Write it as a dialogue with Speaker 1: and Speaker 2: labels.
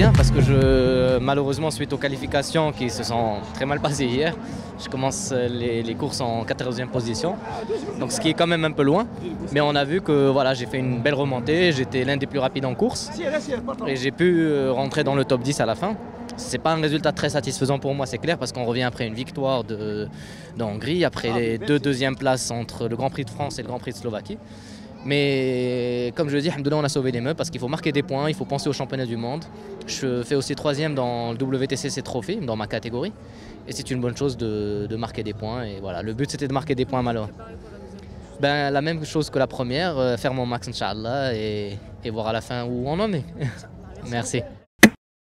Speaker 1: bien parce que malheureusement, suite aux qualifications qui se sont très mal passées hier, je commence les courses en 14e position. Donc ce qui est quand même un peu loin. Mais on a vu que voilà, j'ai fait une belle remontée, j'étais l'un des plus rapides en course. Et j'ai pu rentrer dans le top 10 à la fin. C'est pas un résultat très satisfaisant pour moi, c'est clair, parce qu'on revient après une victoire de Hongrie, après les deux deuxièmes places entre le Grand Prix de France et le Grand Prix de Slovaquie. Mais comme je le dis, alhamdoulilah, on a sauvé les meubles parce qu'il faut marquer des points, il faut penser au championnat du monde. Je fais aussi 3e dans le WTCC Trophy, dans ma catégorie. Et c'est une bonne chose de marquer des points. Et voilà, le but c'était de marquer des points malheureux. Ben, la même chose que la première, faire mon max, Inch'Allah, et voir à la fin où on en est. Merci.